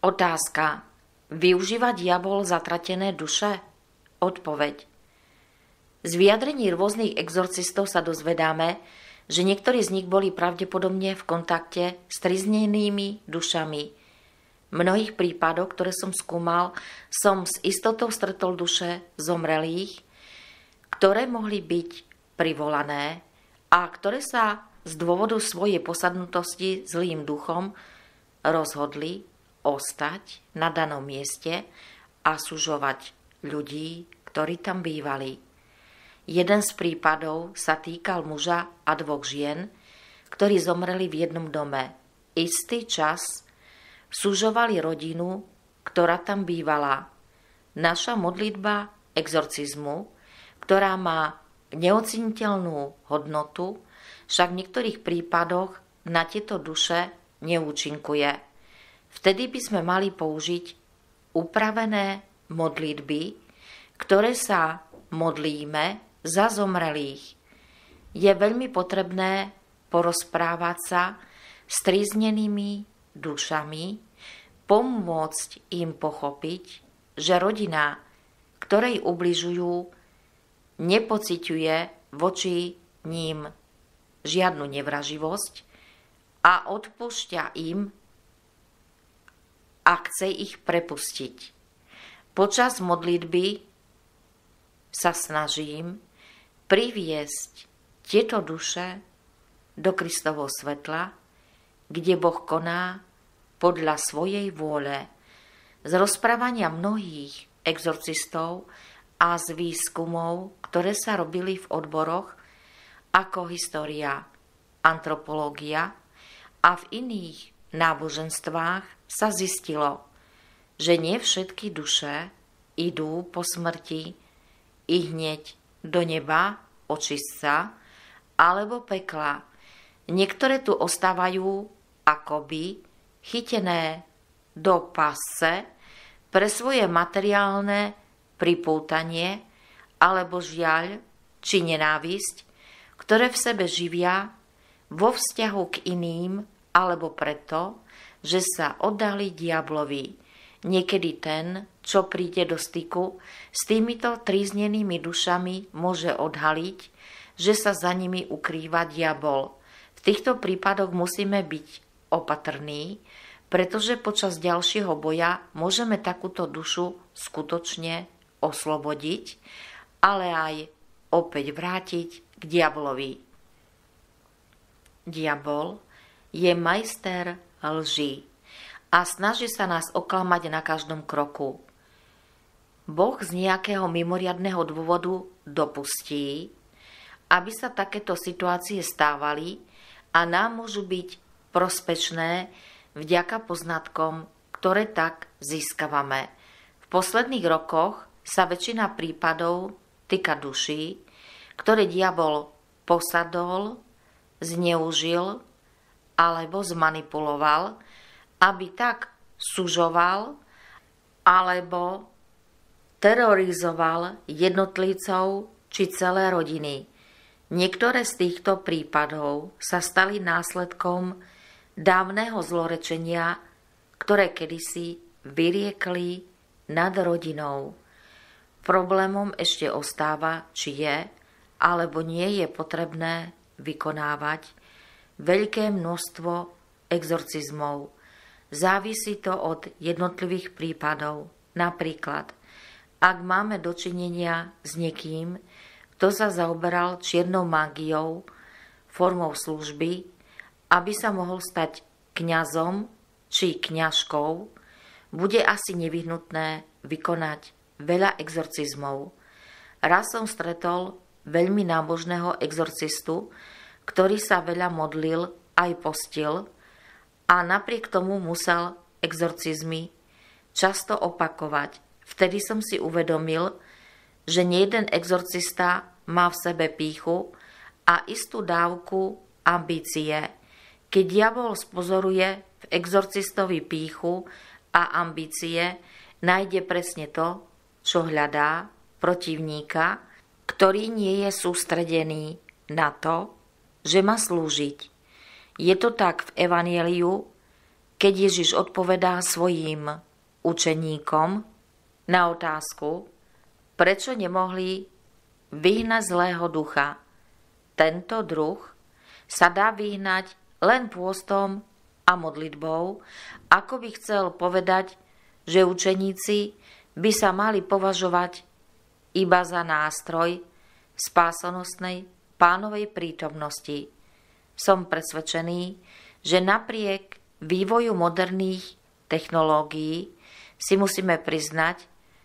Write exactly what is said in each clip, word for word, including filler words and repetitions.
Otázka. Využíva diabol zatratené duše? Odpoveď. Z vyjadrení rôznych exorcistov sa dozvedáme, že niektorí z nich boli pravdepodobne v kontakte s triznenými dušami. V mnohých prípadoch, ktoré som skúmal, som s istotou stretol duše zomrelých, ktoré mohli byť privolané a ktoré sa z dôvodu svojej posadnutosti zlým duchom rozhodli ostať na danom mieste a sužovať ľudí, ktorí tam bývali. Jeden z prípadov sa týkal muža a dvoch žien, ktorí zomreli v jednom dome. Istý čas sužovali rodinu, ktorá tam bývala. Naša modlitba exorcizmu, ktorá má neoceniteľnú hodnotu, však v niektorých prípadoch na tieto duše neúčinkuje. Vtedy by sme mali použiť upravené modlitby, ktoré sa modlíme za zomrelých. Je veľmi potrebné porozprávať sa s tríznenými dušami, pomôcť im pochopiť, že rodina, ktorej ubližujú, nepociťuje voči ním žiadnu nevraživosť a odpúšťa im a chce ich prepustiť. Počas modlitby sa snažím priviesť tieto duše do Kristovho svetla, kde Boh koná podľa svojej vôle. Z rozprávania mnohých exorcistov a z výskumov, ktoré sa robili v odboroch ako história, antropológia a v iných náboženstvách sa zistilo, že nie všetky duše idú po smrti i hneď do neba, očistca alebo pekla. Niektoré tu ostávajú akoby chytené do pasce pre svoje materiálne pripútanie alebo žiaľ či nenávisť, ktoré v sebe živia vo vzťahu k iným alebo preto, že sa oddali diablovi. Niekedy ten, čo príde do styku s týmito tríznenými dušami, môže odhaliť, že sa za nimi ukrýva diabol. V týchto prípadoch musíme byť opatrní, pretože počas ďalšieho boja môžeme takúto dušu skutočne oslobodiť, ale aj opäť vrátiť k diablovi. Diabol je majster lží a snaží sa nás oklamať na každom kroku. Boh z nejakého mimoriadneho dôvodu dopustí, aby sa takéto situácie stávali a nám môžu byť prospešné vďaka poznatkom, ktoré tak získavame. V posledných rokoch sa väčšina prípadov týka duší, ktoré diabol posadol, zneužil alebo zmanipuloval, aby tak sužoval alebo terorizoval jednotlivcov či celé rodiny. Niektoré z týchto prípadov sa stali následkom dávneho zlorečenia, ktoré kedysi vyriekli nad rodinou. Problémom ešte ostáva, či je alebo nie je potrebné vykonávať veľké množstvo exorcizmov. Závisí to od jednotlivých prípadov. Napríklad, ak máme dočinenia s niekým, kto sa zaoberal čiernou mágiou, formou služby, aby sa mohol stať kňazom či kňažkou, bude asi nevyhnutné vykonať veľa exorcizmov. Raz som stretol veľmi nábožného exorcistu, ktorý sa veľa modlil aj postil a napriek tomu musel exorcizmy často opakovať. Vtedy som si uvedomil, že nejeden exorcista má v sebe pýchu a istú dávku ambície. Keď diabol spozoruje v exorcistovi pýchu a ambície, nájde presne to, čo hľadá protivníka, ktorý nie je sústredený na to, že má slúžiť. Je to tak v Evanjeliu, keď Ježiš odpovedá svojim učeníkom na otázku, prečo nemohli vyhnať zlého ducha. Tento druh sa dá vyhnať len pôstom a modlitbou, ako by chcel povedať, že učeníci by sa mali považovať iba za nástroj spásonosnej Pánovej prítomnosti. Som presvedčený, že napriek vývoju moderných technológií si musíme priznať,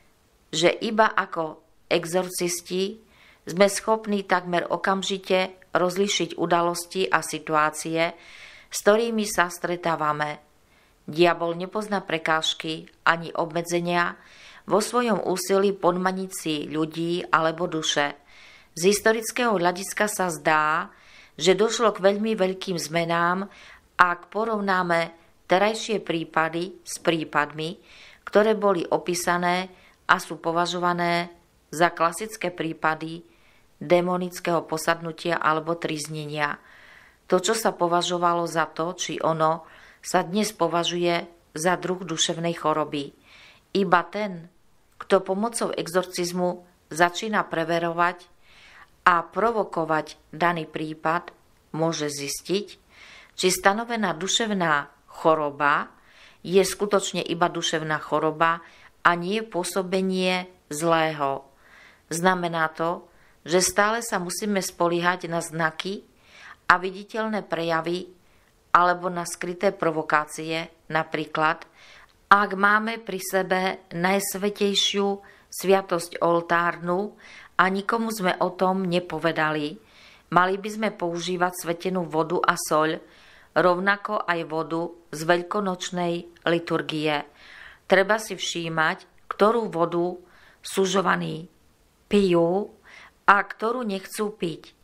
že iba ako exorcisti sme schopní takmer okamžite rozlíšiť udalosti a situácie, s ktorými sa stretávame. Diabol nepozná prekážky ani obmedzenia vo svojom úsilí podmaniť si ľudí alebo duše. Z historického hľadiska sa zdá, že došlo k veľmi veľkým zmenám, ak porovnáme terajšie prípady s prípadmi, ktoré boli opísané a sú považované za klasické prípady démonického posadnutia alebo tríznenia. To, čo sa považovalo za to, či ono, sa dnes považuje za druh duševnej choroby. Iba ten, kto pomocou exorcizmu začína preverovať a provokovať daný prípad, môže zistiť, či stanovená duševná choroba je skutočne iba duševná choroba a nie pôsobenie zlého. Znamená to, že stále sa musíme spoliehať na znaky a viditeľné prejavy alebo na skryté provokácie, napríklad, ak máme pri sebe najsvätejšiu sviatosť oltárnu a nikomu sme o tom nepovedali, mali by sme používať svetenú vodu a soľ, rovnako aj vodu z veľkonočnej liturgie. Treba si všímať, ktorú vodu súžovaní pijú a ktorú nechcú piť.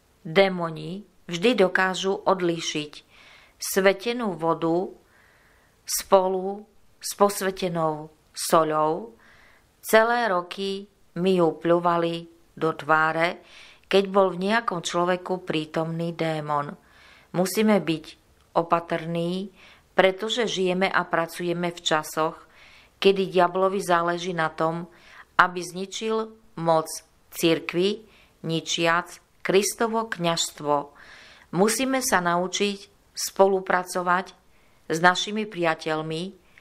Démoni vždy dokážu odlíšiť svetenú vodu spolu s posvetenou soľou. Celé roky mi ju pľuvali do tváre, keď bol v nejakom človeku prítomný démon. Musíme byť opatrní, pretože žijeme a pracujeme v časoch, kedy diablovi záleží na tom, aby zničil moc cirkvi, ničiac Kristovo kňazstvo. Musíme sa naučiť spolupracovať s našimi priateľmi,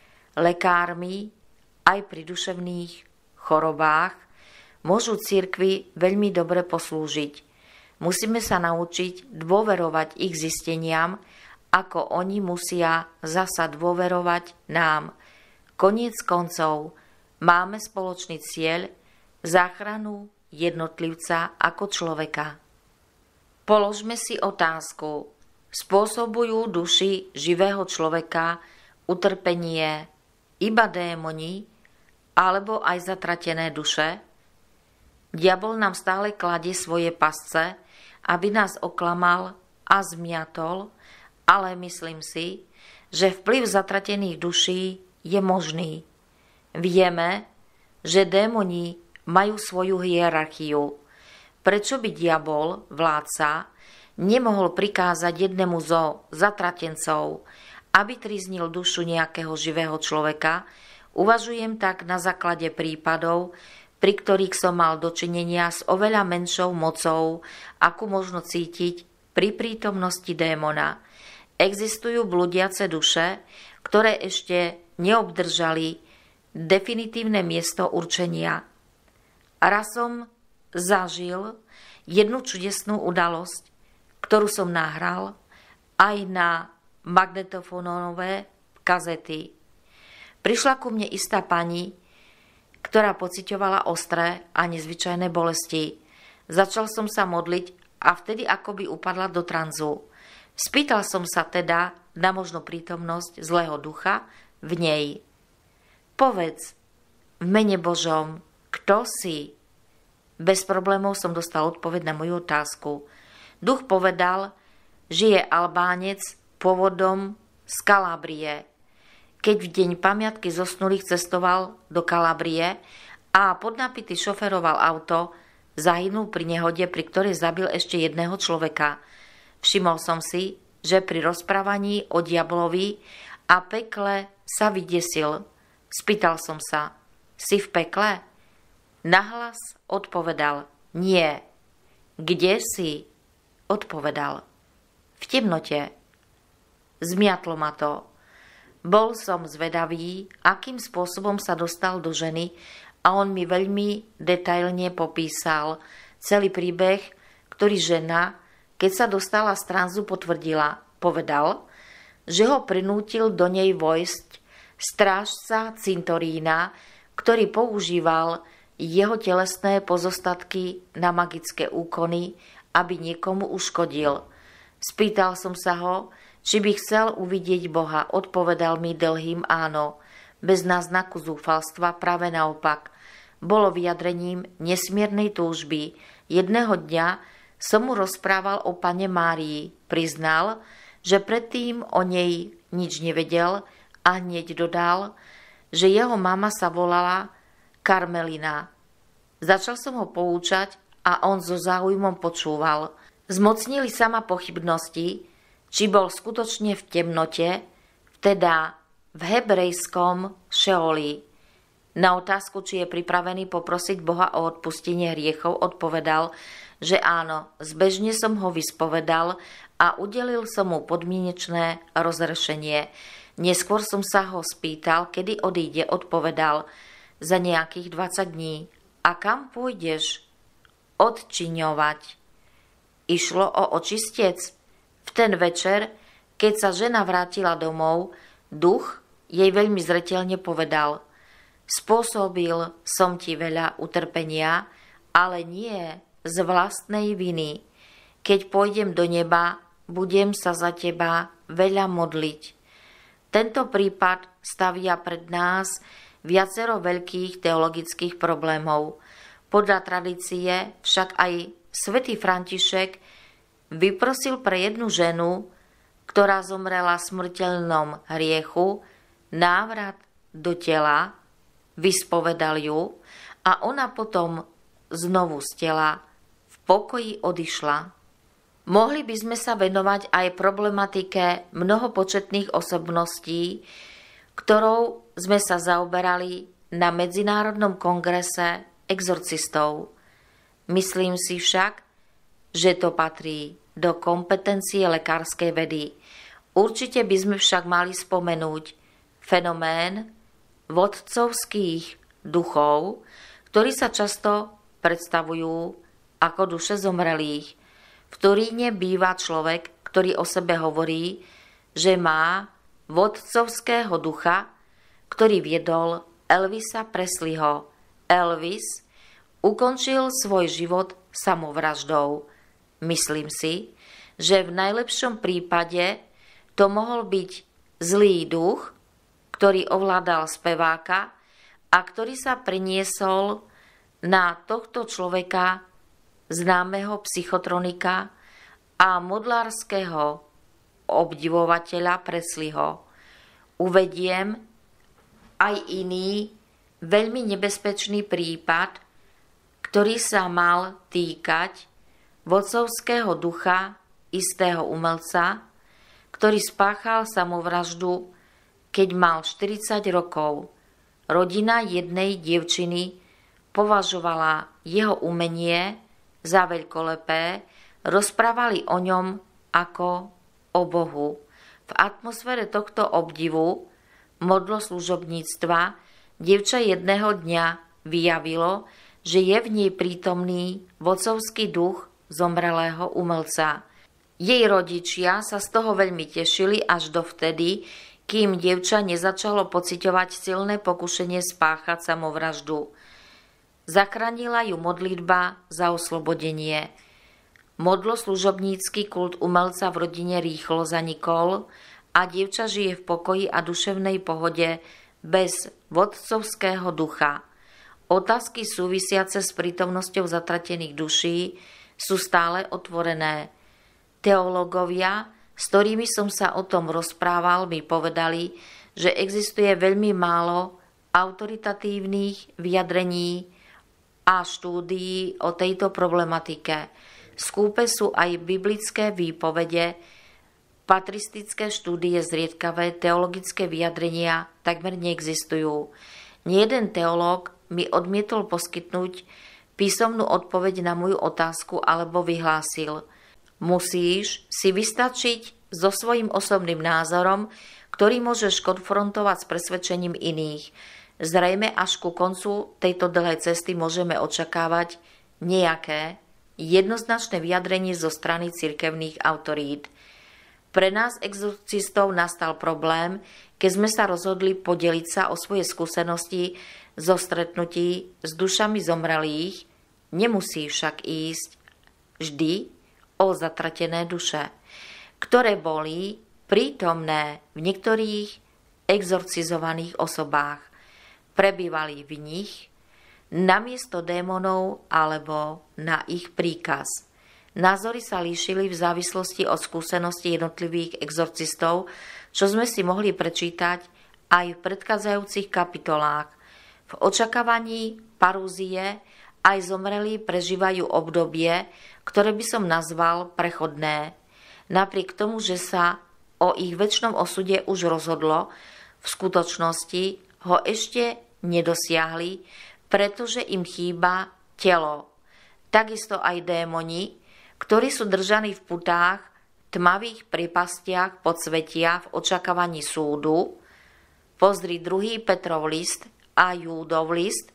lekármi, aj pri duševných chorobách. Môžu cirkvi veľmi dobre poslúžiť. Musíme sa naučiť dôverovať ich zisteniam, ako oni musia zasa dôverovať nám. Koniec koncov máme spoločný cieľ, záchranu jednotlivca ako človeka. Položme si otázku. Spôsobujú duši živého človeka utrpenie iba démoni alebo aj zatratené duše? Diabol nám stále kladie svoje pasce, aby nás oklamal a zmiatol, ale myslím si, že vplyv zatratených duší je možný. Vieme, že démoni majú svoju hierarchiu. Prečo by diabol, vládca, nemohol prikázať jednému zo zatratencov, aby tríznil dušu nejakého živého človeka? Uvažujem tak na základe prípadov, pri ktorých som mal dočinenia s oveľa menšou mocou, akú možno cítiť pri prítomnosti démona. Existujú blúdiace duše, ktoré ešte neobdržali definitívne miesto určenia. Raz som zažil jednu čudesnú udalosť, ktorú som nahral aj na magnetofónové kazety. Prišla ku mne istá pani, ktorá pociťovala ostré a nezvyčajné bolesti. Začal som sa modliť a vtedy akoby upadla do tranzu. Spýtal som sa teda na možnú prítomnosť zlého ducha v nej. Povedz, v mene Božom, kto si? Bez problémov som dostal odpoveď na moju otázku. Duch povedal, že je Albánec pôvodom z Kalábrie. Keď v deň pamiatky zosnulých cestoval do Kalabrie a podnapitý šoferoval auto, zahynul pri nehode, pri ktorej zabil ešte jedného človeka. Všimol som si, že pri rozprávaní o diablovi a pekle sa vydesil. Spýtal som sa, si v pekle? Nahlas odpovedal, nie. Kde si? Odpovedal, v temnote. Zmiatlo ma to. Bol som zvedavý, akým spôsobom sa dostal do ženy a on mi veľmi detailne popísal celý príbeh, ktorý žena, keď sa dostala z tranzu, potvrdila. Povedal, že ho prinútil do nej vojsť strážca cintorína, ktorý používal jeho telesné pozostatky na magické úkony, aby niekomu uškodil. Spýtal som sa ho, či by chcel uvidieť Boha. Odpovedal mi dlhým áno, bez náznaku zúfalstva, práve naopak. Bolo vyjadrením nesmiernej túžby. Jedného dňa som mu rozprával o Panne Márii. Priznal, že predtým o nej nič nevedel a hneď dodal, že jeho mama sa volala Karmelina. Začal som ho poučať a on so záujmom počúval. Zmocnili sa ma pochybnosti, či bol skutočne v temnote, teda v hebrejskom Šeoli. Na otázku, či je pripravený poprosiť Boha o odpustenie hriechov, odpovedal, že áno, zbežne som ho vyspovedal a udelil som mu podmienečné rozrešenie. Neskôr som sa ho spýtal, kedy odíde, odpovedal, za nejakých dvadsať dní. A kam pôjdeš? Odčiňovať. Išlo o očistec. V ten večer, keď sa žena vrátila domov, duch jej veľmi zreteľne povedal, spôsobil som ti veľa utrpenia, ale nie z vlastnej viny. Keď pôjdem do neba, budem sa za teba veľa modliť. Tento prípad stavia pred nás viacero veľkých teologických problémov. Podľa tradície však aj svätý František vyprosil pre jednu ženu, ktorá zomrela v smrteľnom hriechu, návrat do tela, vyspovedal ju a ona potom znovu z tela v pokoji odišla. Mohli by sme sa venovať aj problematike mnohopočetných osobností, ktorou sme sa zaoberali na Medzinárodnom kongrese exorcistov. Myslím si však, že to patrí do kompetencie lekárskej vedy. Určite by sme však mali spomenúť fenomén vodcovských duchov, ktorí sa často predstavujú ako duše zomrelých. V Turíne býva človek, ktorý o sebe hovorí, že má vodcovského ducha, ktorý viedol Elvisa Presleyho. Elvis ukončil svoj život samovraždou. Myslím si, že v najlepšom prípade to mohol byť zlý duch, ktorý ovládal speváka a ktorý sa priniesol na tohto človeka, známeho psychotronika a modlárskeho obdivovateľa Presleyho. Uvediem aj iný veľmi nebezpečný prípad, ktorý sa mal týkať vodcovského ducha istého umelca, ktorý spáchal samovraždu, keď mal štyridsať rokov. Rodina jednej dievčiny považovala jeho umenie za veľkolepé, rozprávali o ňom ako o Bohu. V atmosfére tohto obdivu modloslužobníctva dievča jedného dňa vyjavilo, že je v nej prítomný vodcovský duch zomrelého umelca. Jej rodičia sa z toho veľmi tešili až dovtedy, kým dievča nezačalo pociťovať silné pokušenie spáchať samovraždu. Zachránila ju modlitba za oslobodenie. Modloslužobnícky kult umelca v rodine rýchlo zanikol a dievča žije v pokoji a duševnej pohode bez vodcovského ducha. Otázky súvisiace s prítomnosťou zatratených duší sú stále otvorené. Teológovia, s ktorými som sa o tom rozprával, mi povedali, že existuje veľmi málo autoritatívnych vyjadrení a štúdií o tejto problematike. Skúpe sú aj biblické výpovede Patristické štúdie, zriedkavé teologické vyjadrenia takmer neexistujú. Niejeden teológ mi odmietol poskytnúť písomnú odpoveď na moju otázku alebo vyhlásil: musíš si vystačiť so svojím osobným názorom, ktorý môžeš konfrontovať s presvedčením iných. Zrejme až ku koncu tejto dlhej cesty môžeme očakávať nejaké jednoznačné vyjadrenie zo strany cirkevných autorít. Pre nás exorcistov nastal problém, keď sme sa rozhodli podeliť sa o svoje skúsenosti zo stretnutí s dušami zomrelých. Nemusí však ísť vždy o zatratené duše, ktoré boli prítomné v niektorých exorcizovaných osobách. Prebývali v nich namiesto démonov alebo na ich príkaz. Názory sa líšili v závislosti od skúsenosti jednotlivých exorcistov, čo sme si mohli prečítať aj v predchádzajúcich kapitolách. V očakávaní parúzie aj zomrelí prežívajú obdobie, ktoré by som nazval prechodné. Napriek tomu, že sa o ich večnom osude už rozhodlo, v skutočnosti ho ešte nedosiahli, pretože im chýba telo. Takisto aj démoni, ktorí sú držaní v putách, tmavých pripastiach podsvetia v očakávaní súdu, pozri druhý Petrov list a Júdov list,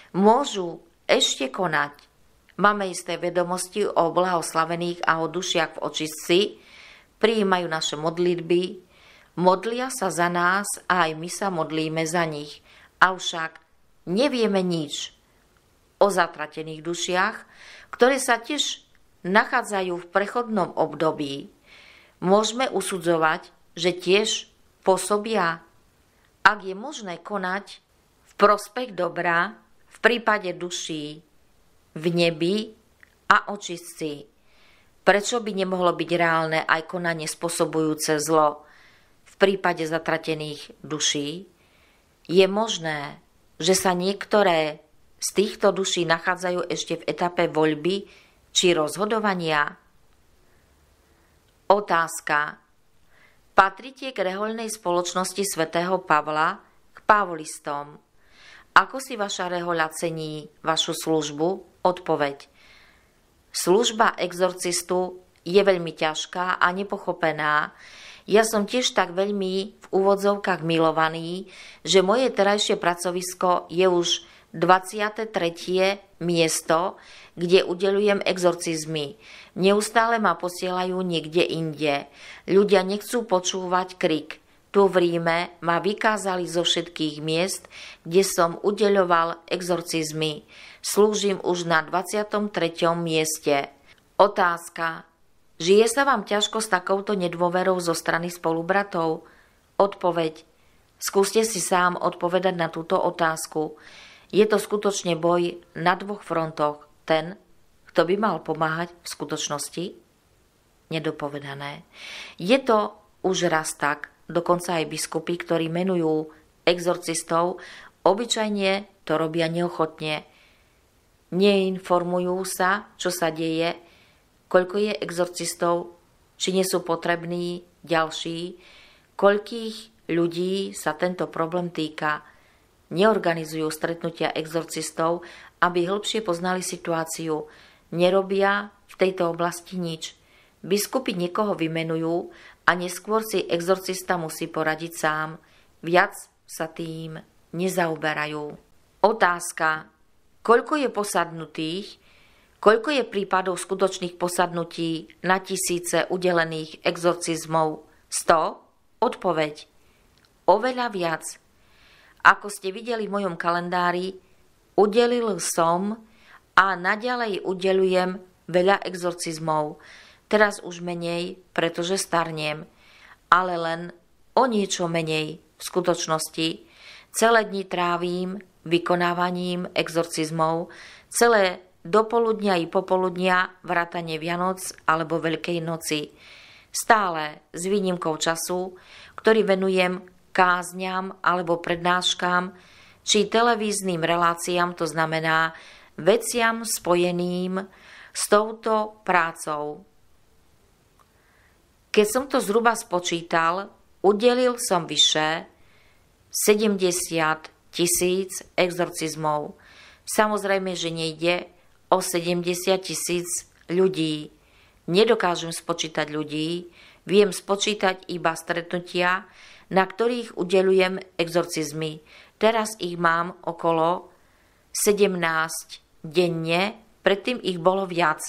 môžu ešte konať. Máme isté vedomosti o blahoslavených a o dušiach v očistci, prijímajú naše modlitby, modlia sa za nás a aj my sa modlíme za nich. Avšak nevieme nič o zatratených dušiach, ktoré sa tiež nachádzajú v prechodnom období. Môžeme usudzovať, že tiež pôsobia, ak je možné konať v prospech dobra v prípade duší v nebi a očistci. Prečo by nemohlo byť reálne aj konanie spôsobujúce zlo v prípade zatratených duší? Je možné, že sa niektoré z týchto duší nachádzajú ešte v etape voľby či rozhodovania? Otázka. Patríte k rehoľnej spoločnosti svätého Pavla, k pavlistom. Ako si vaša rehoľa cení vašu službu? Odpoveď. Služba exorcistu je veľmi ťažká a nepochopená. Ja som tiež tak veľmi v úvodzovkách milovaný, že moje terajšie pracovisko je už dvadsiate tretie miesto, kde udeľujem exorcizmy. Neustále ma posielajú niekde inde. Ľudia nechcú počúvať krik. Tu v Ríme ma vykázali zo všetkých miest, kde som udeľoval exorcizmy. Slúžim už na dvadsiatom treťom mieste. Otázka. Žije sa vám ťažko s takouto nedôverou zo strany spolubratov? Odpoveď. Skúste si sám odpovedať na túto otázku. Je to skutočne boj na dvoch frontoch. Ten, kto by mal pomáhať v skutočnosti? Nedopovedané. Je to už raz tak, dokonca aj biskupy, ktorí menujú exorcistov, obyčajne to robia neochotne. Neinformujú sa, čo sa deje, koľko je exorcistov, či nie sú potrební ďalší, koľkých ľudí sa tento problém týka. Neorganizujú stretnutia exorcistov, aby hĺbšie poznali situáciu. Nerobia v tejto oblasti nič. Biskupy niekoho vymenujú a neskôr si exorcista musí poradiť sám. Viac sa tým nezaoberajú. Otázka. Koľko je posadnutých? Koľko je prípadov skutočných posadnutí na tisíce udelených exorcizmov? sto? Odpoveď. Oveľa viac. Ako ste videli v mojom kalendári, udelil som a naďalej udeľujem veľa exorcizmov. Teraz už menej, pretože starnem, ale len o niečo menej v skutočnosti. Celé dni trávim vykonávaním exorcizmov, celé dopoludnia i popoludnia vrátane Vianoc alebo Veľkej noci. Stále s výnimkou času, ktorý venujem kázňam alebo prednáškam, či televíznym reláciám, to znamená veciam spojeným s touto prácou. Keď som to zhruba spočítal, udelil som vyše sedemdesiat tisíc exorcizmov. Samozrejme, že nejde o sedemdesiat tisíc ľudí. Nedokážem spočítať ľudí, viem spočítať iba stretnutia, na ktorých udelujem exorcizmy. Teraz ich mám okolo sedemnásť denne, predtým ich bolo viac.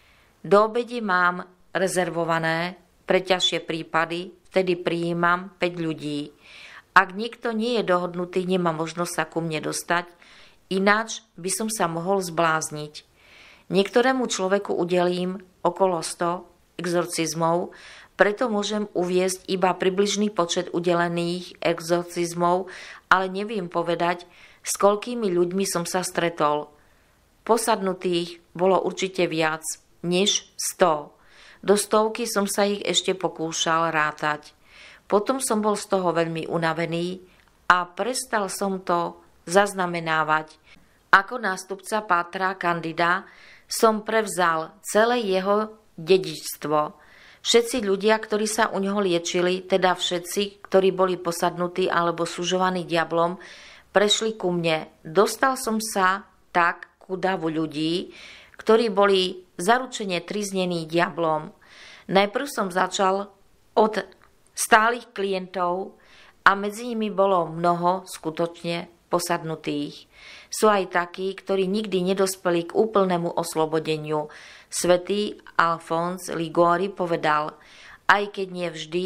Do obede mám rezervované pre ťažšie prípady, vtedy prijímam päť ľudí. Ak niekto nie je dohodnutý, nemá možnosť sa ku mne dostať, ináč by som sa mohol zblázniť. Niektorému človeku udelím okolo sto exorcizmov, preto môžem uviesť iba približný počet udelených exorcizmov, ale neviem povedať, s koľkými ľuďmi som sa stretol. Posadnutých bolo určite viac než sto. Do stovky som sa ich ešte pokúšal rátať. Potom som bol z toho veľmi unavený a prestal som to zaznamenávať. Ako nástupca Pátra Candida som prevzal celé jeho dedičstvo. Všetci ľudia, ktorí sa u neho liečili, teda všetci, ktorí boli posadnutí alebo sužovaní diablom, prešli ku mne. Dostal som sa tak ku davu ľudí, ktorí boli zaručene triznení diablom. Najprv som začal od stálych klientov a medzi nimi bolo mnoho skutočne posadnutých. Sú aj takí, ktorí nikdy nedospeli k úplnému oslobodeniu. Svätý Alfons Liguori povedal, aj keď nevždy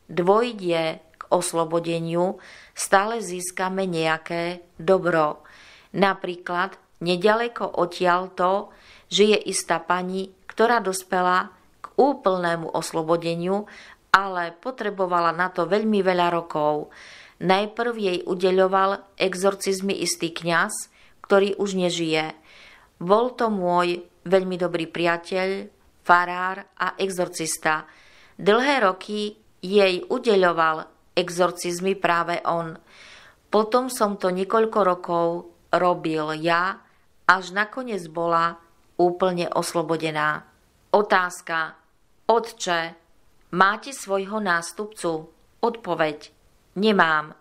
dôjde k oslobodeniu, stále získame nejaké dobro. Napríklad nedaleko odtiaľto žije istá pani, ktorá dospela k úplnému oslobodeniu, ale potrebovala na to veľmi veľa rokov. Najprv jej udeľoval exorcizmy istý kňaz, ktorý už nežije. Bol to môj veľmi dobrý priateľ, farár a exorcista. Dlhé roky jej udeľoval exorcizmy práve on. Potom som to niekoľko rokov robil ja, až nakoniec bola úplne oslobodená. Otázka. Otče, máte svojho nástupcu? Odpoveď. Nemám.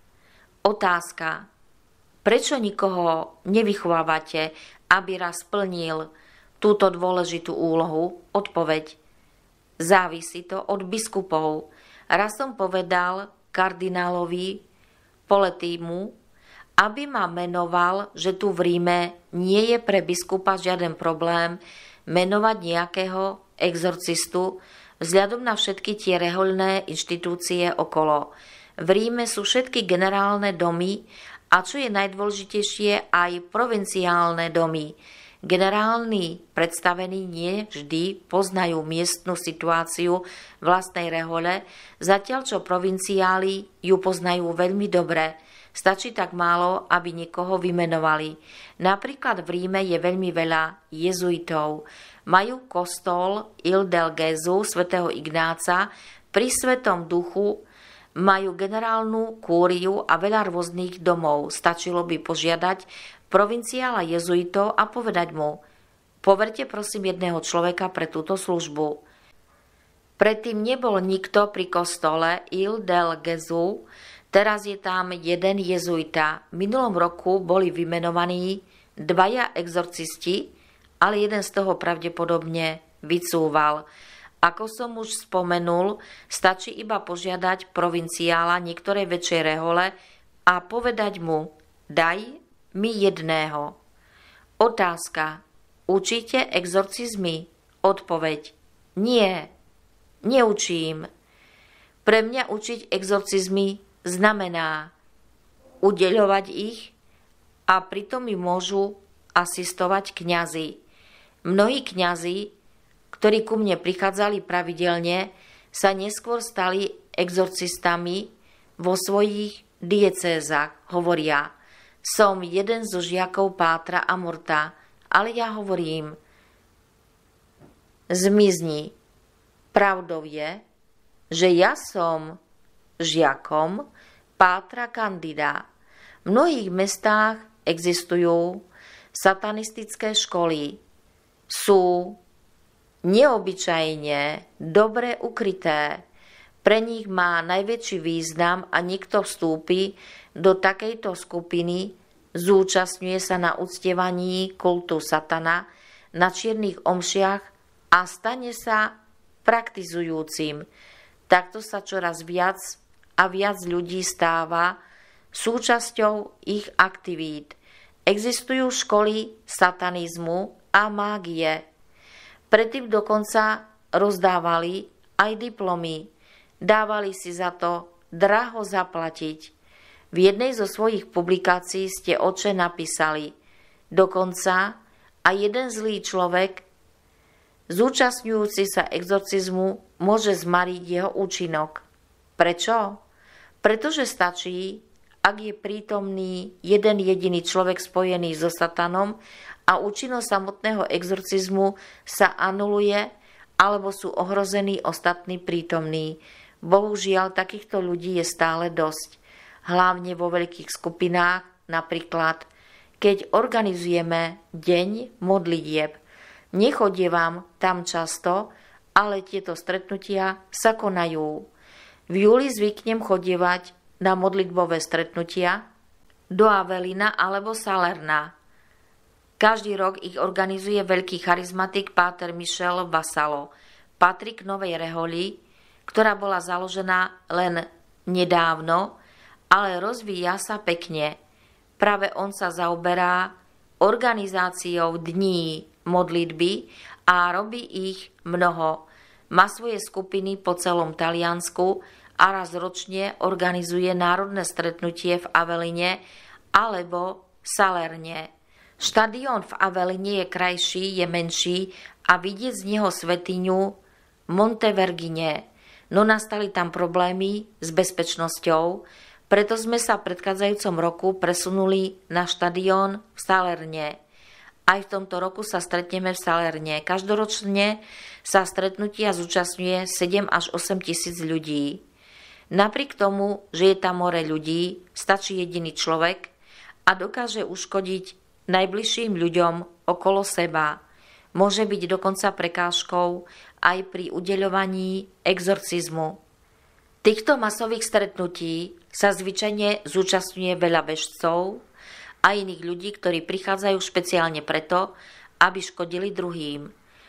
Otázka. Prečo nikoho nevychovávate, aby raz plnil túto dôležitú úlohu? Odpoveď. Závisí to od biskupov. Raz som povedal kardinálovi Poletímu, aby ma menoval, že tu v Ríme nie je pre biskupa žiaden problém menovať nejakého exorcistu vzhľadom na všetky tie rehoľné inštitúcie okolo. V Ríme sú všetky generálne domy a čo je najdôležitejšie, aj provinciálne domy. Generálni predstavení nie vždy poznajú miestnu situáciu vlastnej rehole, zatiaľ čo provinciáli ju poznajú veľmi dobre. Stačí tak málo, aby niekoho vymenovali. Napríklad v Ríme je veľmi veľa jezuitov. Majú kostol Il del Gesù svätého Ignáca, pri Svetom Duchu majú generálnu kúriu a veľa rôznych domov. Stačilo by požiadať provinciála jezuitov a povedať mu: poverte prosím jedného človeka pre túto službu. Predtým nebol nikto pri kostole Il del Gesù, teraz je tam jeden jezuita. V minulom roku boli vymenovaní dvaja exorcisti, ale jeden z toho pravdepodobne vycúval. Ako som už spomenul, stačí iba požiadať provinciála niektorej väčšej rehole a povedať mu: daj mi jedného. Otázka. Učíte exorcizmy? Odpoveď. Nie, neučím. Pre mňa učiť exorcizmy znamená udeľovať ich a pritom mi môžu asistovať kňazi. Mnohí kňazi, ktorí ku mne prichádzali pravidelne, sa neskôr stali exorcistami vo svojich diecézach. Hovoria: som jeden zo žiakov Pátra Amorta, ale ja hovorím: zmizni. Pravdou je, že ja som žiakom Pátra Candida. V mnohých mestách existujú satanistické školy. Sú neobyčajne dobre ukryté. Pre nich má najväčší význam a niekto vstúpi do takejto skupiny, zúčastňuje sa na uctievaní kultu satana, na čiernych omšiach a stane sa praktizujúcim. Takto sa čoraz viac a viac ľudí stáva súčasťou ich aktivít. Existujú školy satanizmu a mágie. Predtým dokonca rozdávali aj diplomy. Dávali si za to draho zaplatiť. V jednej zo svojich publikácií ste, oče, napísali: dokonca aj jeden zlý človek, zúčastňujúci sa exorcizmu, môže zmariť jeho účinok. Prečo? Pretože stačí, ak je prítomný jeden jediný človek spojený so satanom a účinnosť samotného exorcizmu sa anuluje alebo sú ohrození ostatní prítomní. Bohužiaľ, takýchto ľudí je stále dosť. Hlavne vo veľkých skupinách, napríklad keď organizujeme deň modlitieb. Nechodievam tam často, ale tieto stretnutia sa konajú. V júli zvyknem chodievať na modlitbové stretnutia do Avelina alebo Salerna. Každý rok ich organizuje veľký charizmatik páter Michel Vasalo. Patrí k Novej Reholi, ktorá bola založená len nedávno, ale rozvíja sa pekne. Práve on sa zaoberá organizáciou dní modlitby a robí ich mnoho. Má svoje skupiny po celom Taliansku a raz ročne organizuje národné stretnutie v Aveline alebo Salerne. Štadión v Aveline je krajší, je menší a vidieť z neho svätyňu Montevergine. No nastali tam problémy s bezpečnosťou, preto sme sa v predchádzajúcom roku presunuli na štadión v Salerne. Aj v tomto roku sa stretneme v Salerne. Každoročne sa stretnutia zúčastňuje sedem až osem tisíc ľudí. Napriek tomu, že je tam more ľudí, stačí jediný človek a dokáže uškodiť najbližším ľuďom okolo seba. Môže byť dokonca prekážkou aj pri udeľovaní exorcizmu. Týchto masových stretnutí sa zvyčajne zúčastňuje veľa bežcov a iných ľudí, ktorí prichádzajú špeciálne preto, aby škodili druhým.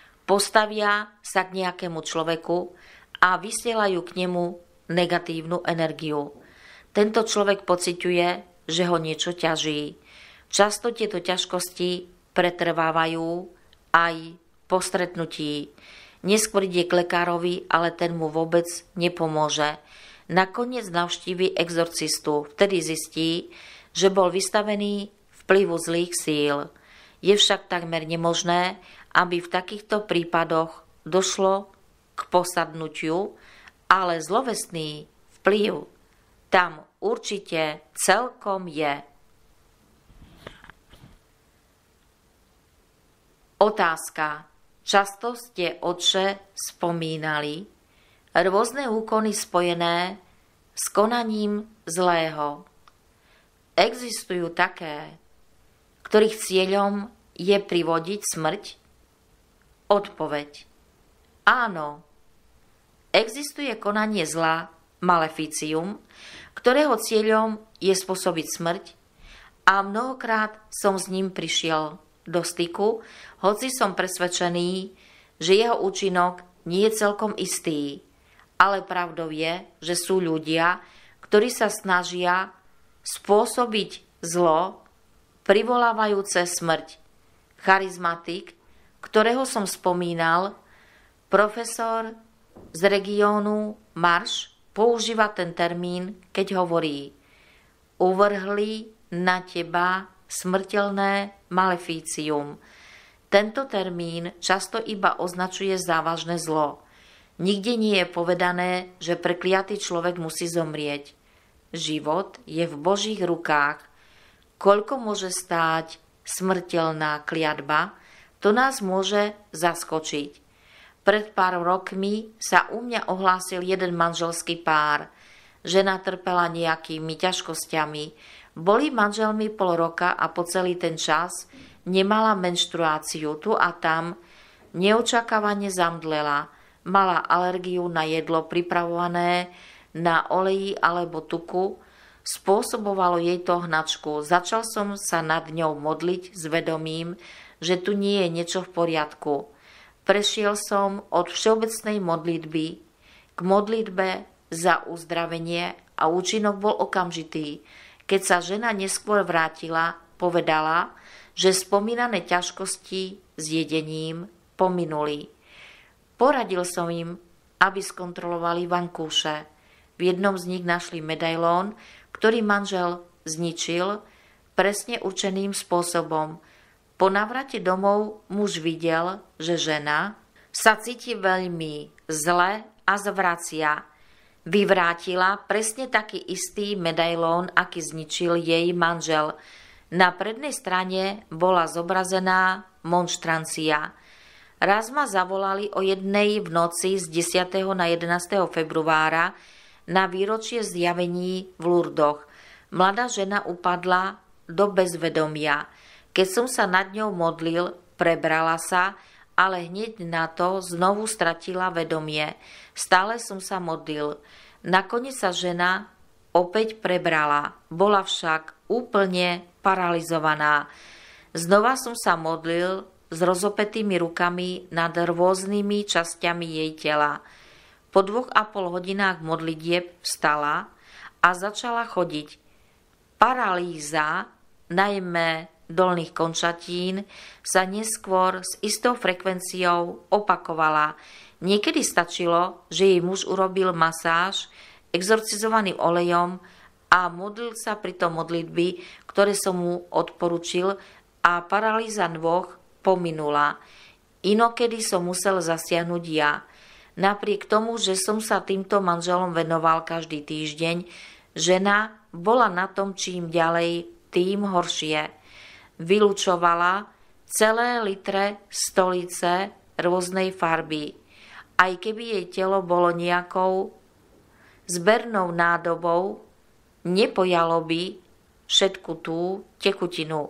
Postavia sa k nejakému človeku a vysielajú k nemu negatívnu energiu. Tento človek pociťuje, že ho niečo ťaží. Často tieto ťažkosti pretrvávajú aj po stretnutí. Neskôr ide k lekárovi, ale ten mu vôbec nepomôže. Nakoniec navštívi exorcistu. Vtedy zistí, že bol vystavený vplyvu zlých síl. Je však takmer nemožné, aby v takýchto prípadoch došlo k posadnutiu, ale zlovestný vplyv tam určite celkom je. Otázka. Často ste, otče, spomínali rôzne úkony spojené s konaním zlého. Existujú také, ktorých cieľom je privodiť smrť? Odpoveď. Áno. Existuje konanie zla, maleficium, ktorého cieľom je spôsobiť smrť a mnohokrát som s ním prišiel do styku, hoci som presvedčený, že jeho účinok nie je celkom istý. Ale pravdou je, že sú ľudia, ktorí sa snažia spôsobiť zlo, privolávajúce smrť. Charizmatik, ktorého som spomínal, profesor z regiónu Marš, používa ten termín, keď hovorí: uvrhli na teba smrteľné malefícium. Tento termín často iba označuje závažné zlo. Nikde nie je povedané, že prekliatý človek musí zomrieť. Život je v Božích rukách. Koľko môže stáť smrteľná kliatba, to nás môže zaskočiť. Pred pár rokmi sa u mňa ohlásil jeden manželský pár. Žena trpela nejakými ťažkosťami. Boli manželmi pol roka a po celý ten čas nemala menštruáciu. Tu a tam neočakávane zamdlela. Mala alergiu na jedlo pripravované na oleji alebo tuku, spôsobovalo jej to hnačku. Začal som sa nad ňou modliť s vedomím, že tu nie je niečo v poriadku. Prešiel som od všeobecnej modlitby k modlitbe za uzdravenie a účinok bol okamžitý. Keď sa žena neskôr vrátila, povedala, že spomínané ťažkosti s jedením pominuli. Poradil som im, aby skontrolovali vankúše. V jednom z nich našli medailón, ktorý manžel zničil presne určeným spôsobom. Po navrate domov muž videl, že žena sa cíti veľmi zle a zvracia. Vyvrátila presne taký istý medailón, aký zničil jej manžel. Na prednej strane bola zobrazená monštrancia. Raz ma zavolali o jednej v noci z desiateho na jedenásteho februára na výročie zjavení v Lurdoch. Mladá žena upadla do bezvedomia. Keď som sa nad ňou modlil, prebrala sa, ale hneď na to znovu stratila vedomie. Stále som sa modlil. Nakoniec sa žena opäť prebrala. Bola však úplne paralizovaná. Znova som sa modlil s rozopätými rukami nad rôznymi časťami jej tela. Po dvoch a pol hodinách modlitieb vstala a začala chodiť. Paralýza, najmä dolných končatín, sa neskôr s istou frekvenciou opakovala. Niekedy stačilo, že jej muž urobil masáž exorcizovaným olejom a modlil sa pritom modlitby, ktoré som mu odporučil, a paralýza nôh pominula. Inokedy som musel zasiahnuť ja. Napriek tomu, že som sa týmto manželom venoval každý týždeň, žena bola na tom čím ďalej, tým horšie. Vylučovala celé litre stolice rôznej farby. Aj keby jej telo bolo nejakou zbernou nádobou, nepojalo by všetku tú tekutinu.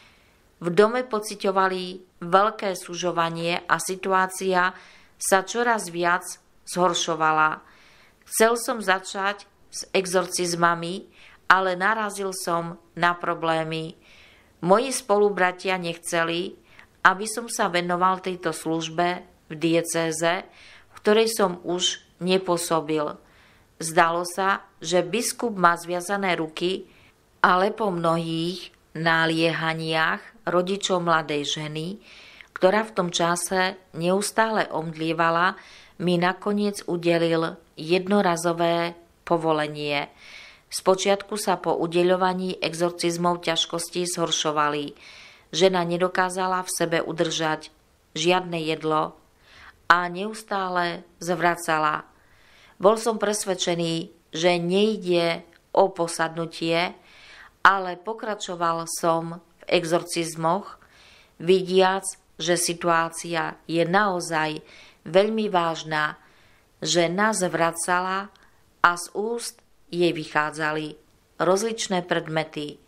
V dome pociťovali veľké sužovanie a situácia sa čoraz viac zhoršovala. Chcel som začať s exorcizmami, ale narazil som na problémy. Moji spolubratia nechceli, aby som sa venoval tejto službe v diecéze, v ktorej som už nepôsobil. Zdalo sa, že biskup má zviazané ruky, ale po mnohých naliehaniach rodičov mladej ženy, ktorá v tom čase neustále omdlievala, mi nakoniec udelil jednorazové povolenie. Spočiatku sa po udeľovaní exorcizmov ťažkosti zhoršovali. Žena nedokázala v sebe udržať žiadne jedlo a neustále zvracala. Bol som presvedčený, že nejde o posadnutie, ale pokračoval som v exorcizmoch, vidiac, že situácia je naozaj veľmi vážna. Žena zvracala a z úst jej vychádzali rozličné predmety.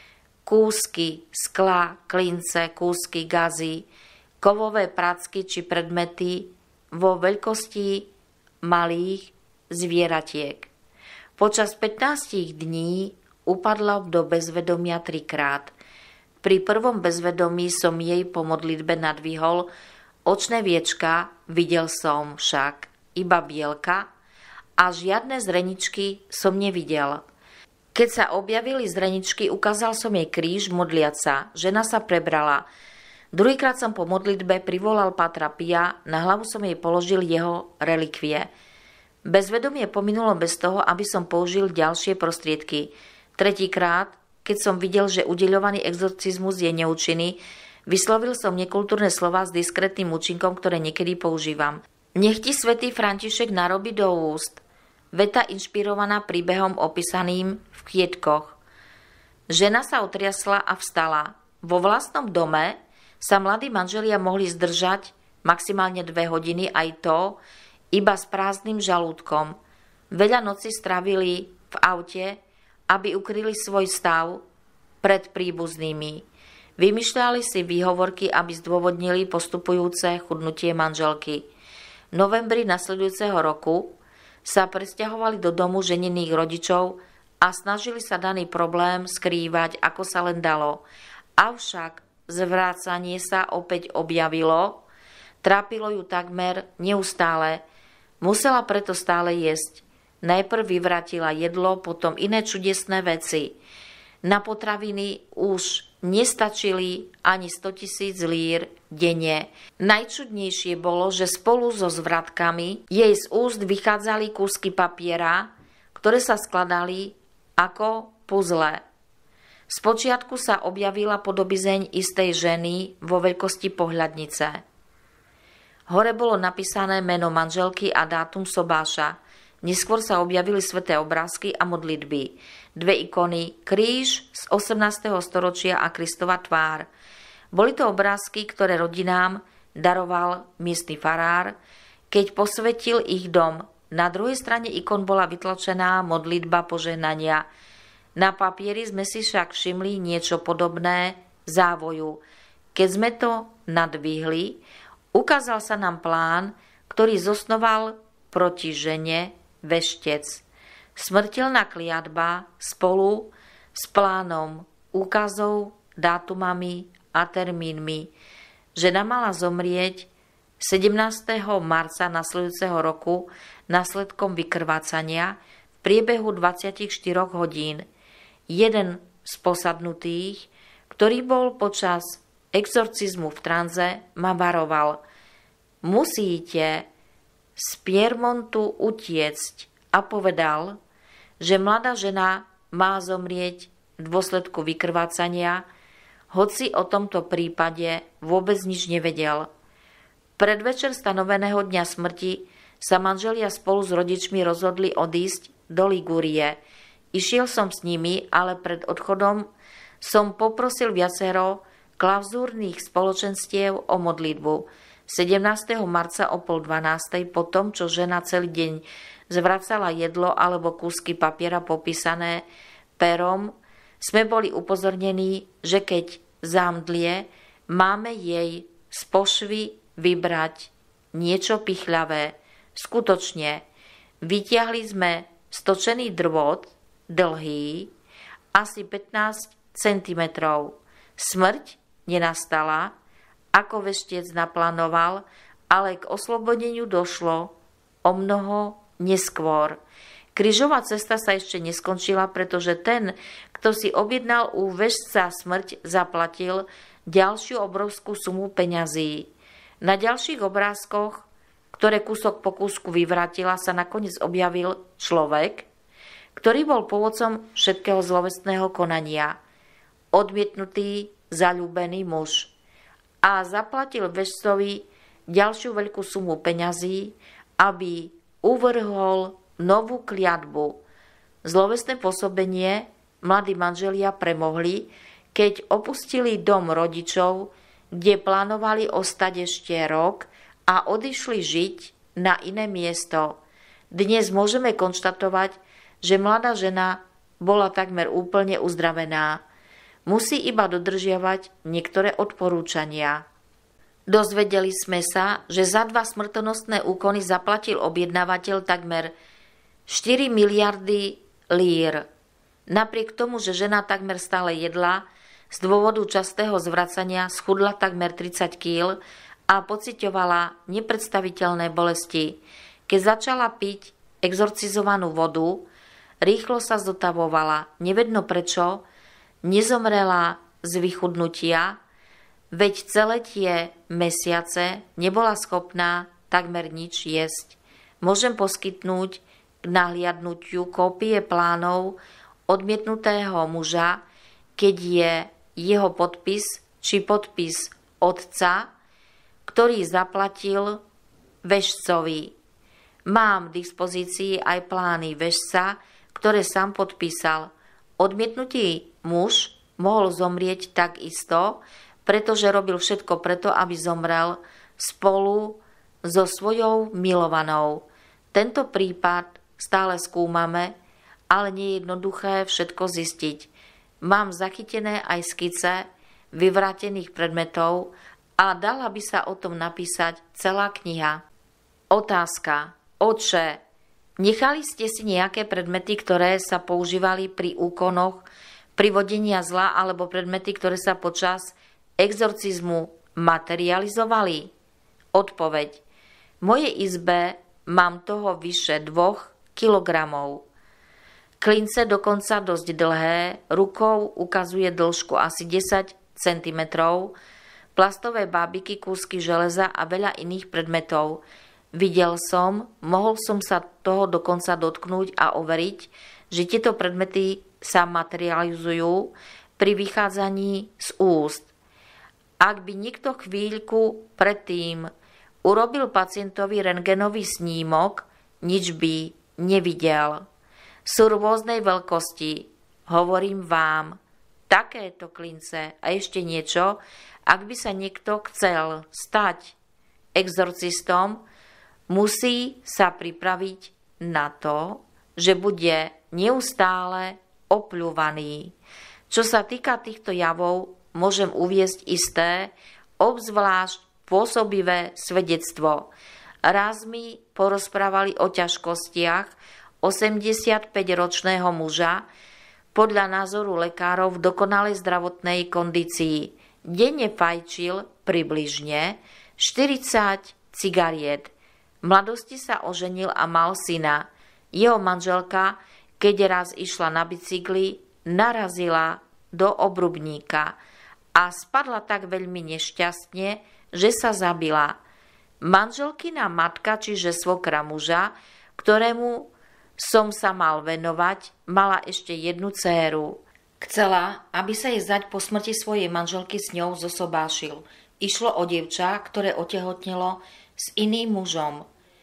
Kúsky skla, klince, kúsky gazy, kovové pracky či predmety vo veľkosti malých zvieratiek. Počas pätnásť dní upadla do bezvedomia trikrát. Pri prvom bezvedomí som jej po modlitbe nadvihol očné viečka, videl som však iba bielka a žiadne zreničky som nevidel. Keď sa objavili zreničky, ukázal som jej kríž modliac sa. Žena sa prebrala. Druhýkrát som po modlitbe privolal Pátra Pia, na hlavu som jej položil jeho relikvie. Bezvedomie pominulo bez toho, aby som použil ďalšie prostriedky. Tretíkrát, keď som videl, že udeľovaný exorcizmus je neúčinný, vyslovil som nekultúrne slová s diskrétnym účinkom, ktoré niekedy používam. Nech ti svätý František narobí do úst. Veta inšpirovaná príbehom opísaným v Kvietkoch. Žena sa otriasla a vstala. Vo vlastnom dome sa mladí manželia mohli zdržať maximálne dve hodiny, aj to iba s prázdnym žalúdkom. Veľa noci strávili v aute, aby ukryli svoj stav pred príbuznými. Vymýšľali si výhovorky, aby zdôvodnili postupujúce chudnutie manželky. V novembri nasledujúceho roku sa presťahovali do domu ženiných rodičov a snažili sa daný problém skrývať, ako sa len dalo. Avšak zvrácanie sa opäť objavilo, trápilo ju takmer neustále, musela preto stále jesť. Najprv vyvratila jedlo, potom iné čudesné veci. Na potraviny už nestačili ani stotisíc lír denne. Najčudnejšie bolo, že spolu so zvratkami jej z úst vychádzali kúsky papiera, ktoré sa skladali ako puzzle. Spočiatku sa objavila podobizeň istej ženy vo veľkosti pohľadnice. Hore bolo napísané meno manželky a dátum sobáša. Neskôr sa objavili sväté obrázky a modlitby. Dve ikony, kríž z osemnásteho storočia a Kristova tvár. Boli to obrázky, ktoré rodinám daroval miestny farár, keď posvetil ich dom. Na druhej strane ikon bola vytlačená modlitba požehnania. Na papieri sme si však všimli niečo podobné závoju. Keď sme to nadvihli, ukázal sa nám plán, ktorý zosnoval proti žene veštec. Smrteľná kliatba spolu s plánom, úkazov, dátumami a termínmi. Žena mala zomrieť sedemnásteho marca nasledujúceho roku následkom vykrvácania v priebehu dvadsaťštyri hodín. Jeden z posadnutých, ktorý bol počas exorcizmu v tranze, ma varoval: musíte z Piermontu utiecť, a povedal, že mladá žena má zomrieť v dôsledku vykrvácania, hoci o tomto prípade vôbec nič nevedel. Predvečer stanoveného dňa smrti sa manželia spolu s rodičmi rozhodli odísť do Ligúrie. Išiel som s nimi, ale pred odchodom som poprosil viacero klauzúrnych spoločenstiev o modlitbu. sedemnásteho marca o pol dvanástej, po tom, čo žena celý deň zvracala jedlo alebo kúsky papiera popísané perom, sme boli upozornení, že keď zámdlie, máme jej z pošvy vybrať niečo pichľavé. Skutočne, vytiahli sme stočený drôt, dlhý, asi pätnásť centimetrov. Smrť nenastala, ako veštec naplánoval, ale k oslobodeniu došlo o mnoho neskôr. Krížová cesta sa ešte neskončila, pretože ten, kto si objednal u veštca smrť, zaplatil ďalšiu obrovskú sumu peňazí. Na ďalších obrázkoch, ktoré kúsok po kúsku vyvrátila, sa nakoniec objavil človek, ktorý bol pôvodcom všetkého zlovestného konania. Odmietnutý, zaľúbený muž. A zaplatil veštcovi ďalšiu veľkú sumu peňazí, aby uvrhol novú kliatbu. Zlovestné pôsobenie mladí manželia premohli, keď opustili dom rodičov, kde plánovali ostať ešte rok a odišli žiť na iné miesto. Dnes môžeme konštatovať, že mladá žena bola takmer úplne uzdravená. Musí iba dodržiavať niektoré odporúčania. Dozvedeli sme sa, že za dva smrtonosné úkony zaplatil objednávateľ takmer štyri miliardy lír. Napriek tomu, že žena takmer stále jedla, z dôvodu častého zvracania schudla takmer tridsať kíl a pociťovala nepredstaviteľné bolesti. Keď začala piť exorcizovanú vodu, rýchlo sa zotavovala. Nevedno prečo, nezomrela z vychudnutia, veď celé tie mesiace nebola schopná takmer nič jesť. Môžem poskytnúť k nahliadnutiu kópie plánov odmietnutého muža, keď je jeho podpis či podpis otca, ktorý zaplatil veštcovi. Mám k dispozícii aj plány veštca, ktoré sám podpísal. Odmietnutý muž mohol zomrieť takisto, pretože robil všetko preto, aby zomrel spolu so svojou milovanou. Tento prípad stále skúmame, ale nie je jednoduché všetko zistiť. Mám zachytené aj skice vyvrátených predmetov a dala by sa o tom napísať celá kniha. Otázka. Otče, nechali ste si nejaké predmety, ktoré sa používali pri úkonoch privodenia zla alebo predmety, ktoré sa počas exorcizmu materializovali? Odpoveď. V mojej izbe mám toho vyše dvoch kilogramov. Klince dokonca dosť dlhé, rukou ukazuje dĺžku asi desať centimetrov, plastové bábiky, kúsky železa a veľa iných predmetov. Videl som, mohol som sa toho dokonca dotknúť a overiť, že tieto predmety sa materializujú pri vychádzaní z úst. Ak by niekto chvíľku predtým urobil pacientovi rentgenový snímok, nič by nevidel. Sú rôznej veľkosti, hovorím vám, takéto klince a ešte niečo, ak by sa niekto chcel stať exorcistom, musí sa pripraviť na to, že bude neustále opľúvaný. Čo sa týka týchto javov, môžem uviesť isté, obzvlášť pôsobivé svedectvo. Raz mi porozprávali o ťažkostiach osemdesiatpäťročného muža, podľa názoru lekárov v dokonalej zdravotnej kondícii. Denne fajčil približne štyridsať cigariet. V mladosti sa oženil a mal syna. Jeho manželka, keď raz išla na bicykli, narazila do obrubníka a spadla tak veľmi nešťastne, že sa zabila. Manželkina matka, čiže svokra muža, ktorému som sa mal venovať, mala ešte jednu dcéru. Chcela, aby sa jej zať po smrti svojej manželky s ňou zosobášil. Išlo o dievča, ktoré otehotnelo s iným mužom.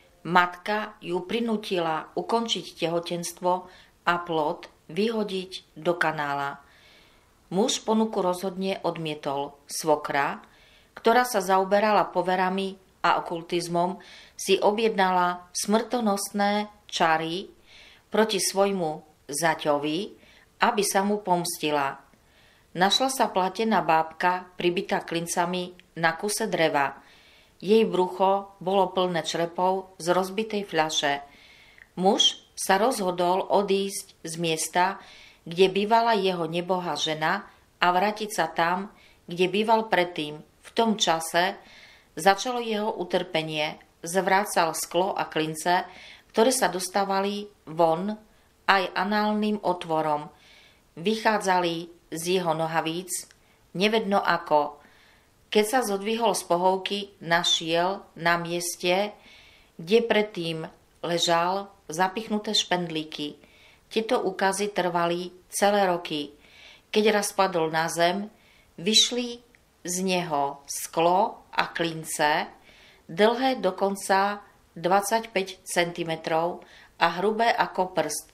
Matka ju prinútila ukončiť tehotenstvo a plod vyhodiť do kanála. Muž ponuku rozhodne odmietol. Svokra, ktorá sa zaoberala poverami a okultizmom, si objednala smrtonosné čary proti svojmu zaťovi, aby sa mu pomstila. Našla sa platená bábka, pribitá klincami na kuse dreva. Jej brucho bolo plné črepov z rozbitej fľaše. Muž sa rozhodol odísť z miesta, kde bývala jeho nebohá žena a vrátiť sa tam, kde býval predtým. V tom čase začalo jeho utrpenie. Zvrácal sklo a klince, ktoré sa dostávali von aj análnym otvorom. Vychádzali z jeho nohavíc, nevedno ako. Keď sa zodvihol z pohovky, našiel na mieste, kde predtým ležal, zapichnuté špendlíky. Tieto úkazy trvali celé roky. Keď raz padol na zem, vyšli z neho sklo a klince, dlhé dokonca dvadsaťpäť centimetrov a hrubé ako prst.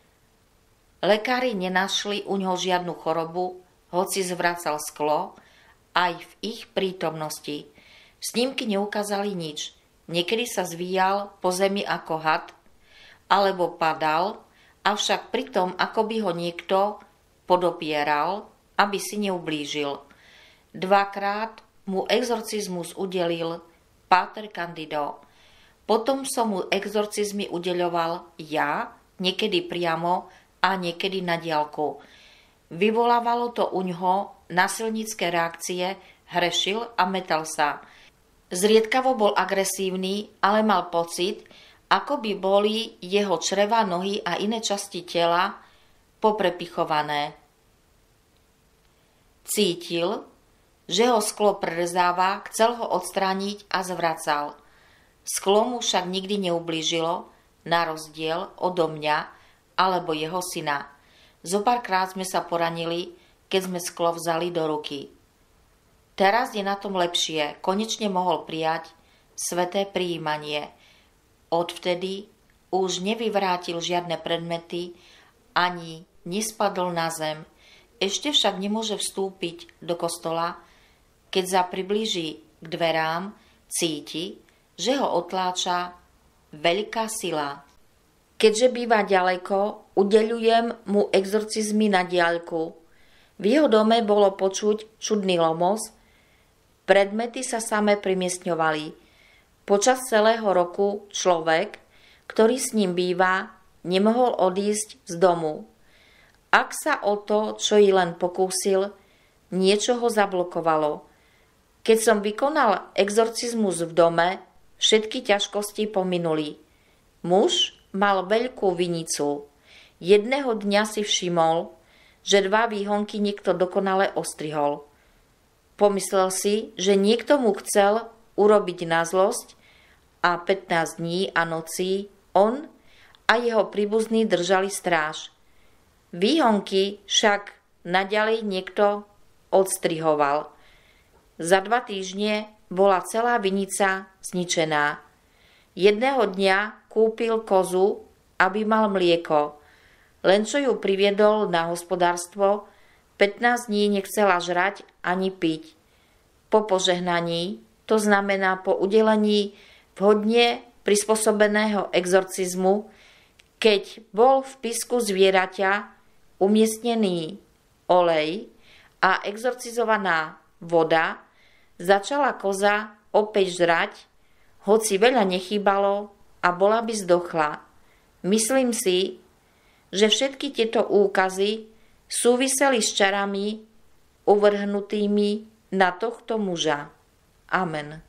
Lekári nenašli u ňoho žiadnu chorobu, hoci zvracal sklo, aj v ich prítomnosti. Snímky neukázali nič. Niekedy sa zvíjal po zemi ako had, alebo padal, avšak pritom ako by ho niekto podopieral, aby si neublížil. Dvakrát mu exorcizmus udelil páter Candido. Potom som mu exorcizmy udeľoval ja, niekedy priamo a niekedy na diaľku. Vyvolávalo to uňho násilnícke reakcie, hrešil a metal sa. Zriedkavo bol agresívny, ale mal pocit, ako by boli jeho čreva, nohy a iné časti tela poprepichované. Cítil, že ho sklo prerezáva, chcel ho odstrániť a zvracal. Sklo mu však nikdy neublížilo, na rozdiel odo mňa alebo jeho syna. Zopárkrát sme sa poranili, keď sme sklo vzali do ruky. Teraz je na tom lepšie, konečne mohol prijať sväté prijímanie. Odvtedy už nevyvrátil žiadne predmety, ani nespadol na zem. Ešte však nemôže vstúpiť do kostola, keď sa priblíži k dverám, cíti, že ho otláča veľká sila. Keďže býva ďaleko, udeľujem mu exorcizmy na diaľku. V jeho dome bolo počuť čudný lomos, predmety sa same premiestňovali. Počas celého roku človek, ktorý s ním býva, nemohol odísť z domu. Ak sa o to, čo i len pokúsil, niečo ho zablokovalo. Keď som vykonal exorcizmus v dome, všetky ťažkosti pominuli. Muž mal veľkú vinicu. Jedného dňa si všimol, že dva výhonky niekto dokonale ostrihol. Pomyslel si, že niekto mu chcel urobiť na zlosť a pätnásť dní a nocí on a jeho príbuzní držali stráž. Výhonky však naďalej niekto odstrihoval. Za dva týždne bola celá vinica zničená. Jedného dňa kúpil kozu, aby mal mlieko. Len čo ju priviedol na hospodárstvo, pätnásť dní nechcela žrať ani piť. Po požehnaní, to znamená po udelení vhodne prispôsobeného exorcizmu, keď bol v pisku zvieraťa umiestnený olej a exorcizovaná voda, začala koza opäť žrať, hoci veľa nechýbalo a bola by zdochla. Myslím si, že všetky tieto úkazy súviseli s čarami uvrhnutými na tohto muža. Amen.